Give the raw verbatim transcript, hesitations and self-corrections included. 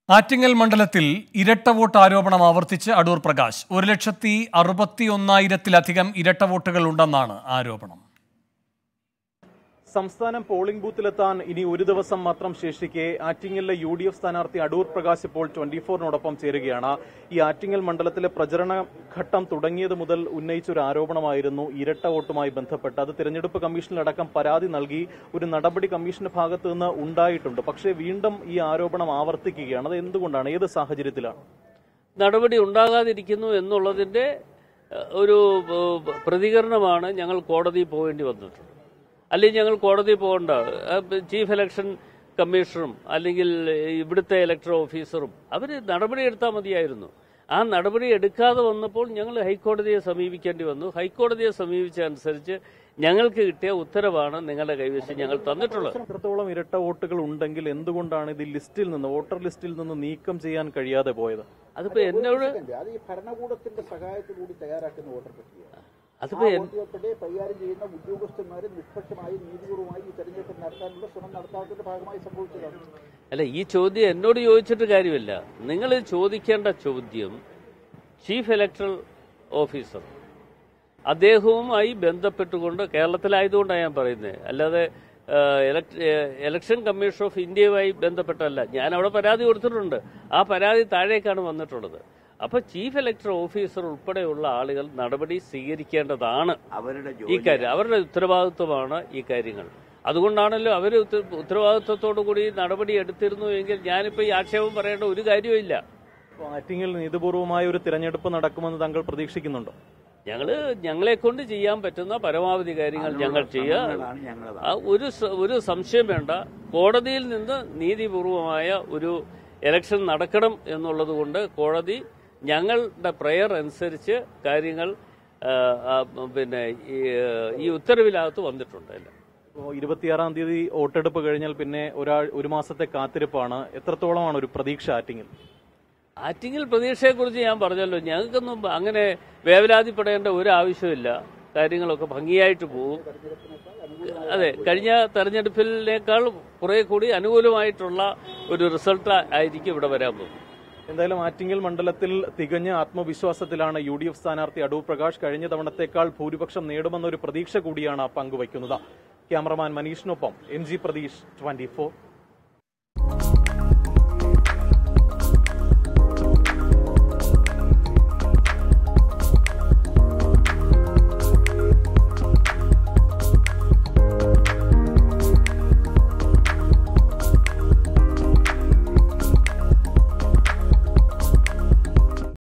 ആറ്റിങ്ങൽ മണ്ഡലത്തിൽ ഇരട്ട വോട്ട് ആരോപണം ആവർത്തിച്ച് അടൂർ പ്രകാശ്. ഒരു ലക്ഷത്തി അറുപത്തി ഒന്നായിരത്തിലധികം ഇരട്ട വോട്ടുകൾ ഉണ്ടെന്നാണ് ആരോപണം. സംസ്ഥാനം പോളിംഗ് ബൂത്തിലെത്താൻ ഇനി ഒരു ദിവസം മാത്രം ശേഷിക്കെ ആറ്റിങ്ങലിലെ യു ഡി എഫ് സ്ഥാനാർത്ഥി അടൂർ പ്രകാശ് ഇപ്പോൾ ട്വന്റി ഫോറിനോടൊപ്പം ചേരുകയാണ്. ഈ ആറ്റിങ്ങൽ മണ്ഡലത്തിലെ പ്രചരണ ഘട്ടം തുടങ്ങിയത് മുതൽ ഉന്നയിച്ച ഒരു ആരോപണമായിരുന്നു ഇരട്ട വോട്ടുമായി ബന്ധപ്പെട്ട്. അത് തിരഞ്ഞെടുപ്പ് കമ്മീഷനിലടക്കം പരാതി നൽകി ഒരു നടപടി കമ്മീഷന്റെ ഭാഗത്തു നിന്ന് ഉണ്ടായിട്ടുണ്ട്. പക്ഷേ വീണ്ടും ഈ ആരോപണം ആവർത്തിക്കുകയാണ്. അത് എന്തുകൊണ്ടാണ്, ഏത് സാഹചര്യത്തിലാണ് നടപടി ഉണ്ടാകാതിരിക്കുന്നു എന്നുള്ളതിന്റെ ഒരു പ്രതികരണമാണ് ഞങ്ങൾ കോടതിയിൽ പോകേണ്ടി വന്നിട്ടുള്ളത്. അല്ലെങ്കിൽ ഞങ്ങൾ കോടതി പോകേണ്ട ചീഫ് ഇലക്ഷൻ കമ്മീഷണറും അല്ലെങ്കിൽ ഇവിടുത്തെ ഇലക്ടറൽ ഓഫീസറും അവർ നടപടി എടുത്താൽ മതിയായിരുന്നു. ആ നടപടി എടുക്കാതെ വന്നപ്പോൾ ഞങ്ങൾ ഹൈക്കോടതിയെ സമീപിക്കേണ്ടി വന്നു. ഹൈക്കോടതിയെ സമീപിച്ചതനുസരിച്ച് ഞങ്ങൾക്ക് കിട്ടിയ ഉത്തരവാണ് നിങ്ങളുടെ കൈവശം ഞങ്ങൾ തന്നിട്ടുള്ളത്. എത്രത്തോളം ഇരട്ട വോട്ടുകൾ ഉണ്ടെങ്കിൽ എന്തുകൊണ്ടാണ് ഇത് ലിസ്റ്റിൽ നിന്ന്, വോട്ടർ ലിസ്റ്റിൽ നിന്ന് നീക്കം ചെയ്യാൻ കഴിയാതെ പോയത്? അതിപ്പോ എന്നോട് ഭരണകൂടത്തിന്റെ സഹായത്തോടുകൂടി തയ്യാറാക്കുന്ന വോട്ടർ പട്ടിക അതിപ്പോ കൈകാര്യം ചെയ്യുന്ന ഉദ്യോഗസ്ഥന്മാരെ നിഷ്പക്ഷമായി നീതിപൂർവമായി ഈ തെരഞ്ഞെടുപ്പ് നടത്താനുള്ള ശ്രമം നടത്താത്തതിന്റെ ഭാഗമായി സംഭവിച്ചതാണ്. അല്ല, ഈ ചോദ്യം എന്നോട് ചോദിച്ചിട്ട് കാര്യമില്ല. നിങ്ങൾ ചോദിക്കേണ്ട ചോദ്യം ചീഫ് ഇലക്ടറൽ ഓഫീസർ അദ്ദേഹവുമായി ബന്ധപ്പെട്ടുകൊണ്ട്, കേരളത്തിലായതുകൊണ്ടാണ് ഞാൻ പറയുന്നത്, അല്ലാതെ ഇലക്ഷൻ കമ്മീഷൻ ഓഫ് ഇന്ത്യയുമായി ബന്ധപ്പെട്ടല്ല. ഞാൻ അവിടെ പരാതി കൊടുത്തിട്ടുണ്ട്. ആ പരാതി താഴേക്കാണ് വന്നിട്ടുള്ളത്. അപ്പൊ ചീഫ് ഇലക്ടറൽ ഓഫീസർ ഉൾപ്പെടെയുള്ള ആളുകൾ നടപടി സ്വീകരിക്കേണ്ടതാണ്. ഈ കാര്യം അവരുടെ ഉത്തരവാദിത്വമാണ് ഈ കാര്യങ്ങൾ. അതുകൊണ്ടാണല്ലോ അവർ ഉത്തരവാദിത്വത്തോടു കൂടി നടപടി എടുത്തിരുന്നു എങ്കിൽ ഞാനിപ്പോ ഈ ആക്ഷേപം പറയേണ്ട ഒരു കാര്യവും ഇല്ല. ആറ്റിങ്ങൽ നീതിപൂർവമായ ഒരു തിരഞ്ഞെടുപ്പ് നടക്കുമെന്ന് താങ്കൾ പ്രതീക്ഷിക്കുന്നുണ്ടോ? ഞങ്ങള് ഞങ്ങളെ കൊണ്ട് ചെയ്യാൻ പറ്റുന്ന പരമാവധി കാര്യങ്ങൾ ഞങ്ങൾ ചെയ്യുക. ഒരു ഒരു സംശയം വേണ്ട. കോടതിയിൽ നിന്ന് നീതിപൂർവമായ ഒരു ഇലക്ഷൻ നടക്കണം എന്നുള്ളത് കൊണ്ട് കോടതി ഞങ്ങളുടെ പ്രയർ അനുസരിച്ച് കാര്യങ്ങൾ പിന്നെ ഈ ഉത്തരവിനകത്ത് വന്നിട്ടുണ്ട്. ഇരുപത്തിയാറാം തീയതി വോട്ടെടുപ്പ് കഴിഞ്ഞാൽ പിന്നെ ഒരാൾ ഒരു മാസത്തെ കാത്തിരിപ്പാണ്. എത്രത്തോളമാണ് ഒരു പ്രതീക്ഷ ആറ്റിങ്ങൽ? ആറ്റിങ്ങൽ പ്രതീക്ഷയെക്കുറിച്ച് ഞാൻ പറഞ്ഞല്ലോ. ഞങ്ങൾക്കൊന്നും അങ്ങനെ വേവലാതിപ്പെടേണ്ട ഒരു ആവശ്യമില്ല. കാര്യങ്ങളൊക്കെ ഭംഗിയായിട്ട് പോകും. അതെ, കഴിഞ്ഞ തെരഞ്ഞെടുപ്പിനേക്കാൾ കുറെ കൂടി അനുകൂലമായിട്ടുള്ള ഒരു റിസൾട്ട് ആയിരിക്കും ഇവിടെ വരാൻ പോകും. എന്തായാലും ആറ്റിങ്ങൽ മണ്ഡലത്തിൽ തികഞ്ഞ ആത്മവിശ്വാസത്തിലാണ് യു ഡി എഫ് സ്ഥാനാർത്ഥി അടൂർ പ്രകാശ്. കഴിഞ്ഞ തവണത്തേക്കാൾ ഭൂരിപക്ഷം നേടുമെന്നൊരു പ്രതീക്ഷ കൂടിയാണ് പങ്കുവയ്ക്കുന്നത്. ക്യാമറമാൻ മനീഷിനൊപ്പം M G Pratheesh, twenty four.